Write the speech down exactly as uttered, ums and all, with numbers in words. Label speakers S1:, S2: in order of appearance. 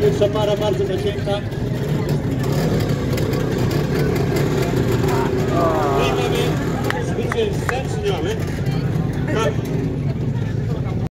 S1: Pierwsza para bardzo zacięta. No i mamy zwycięzcę, czy nie mamy?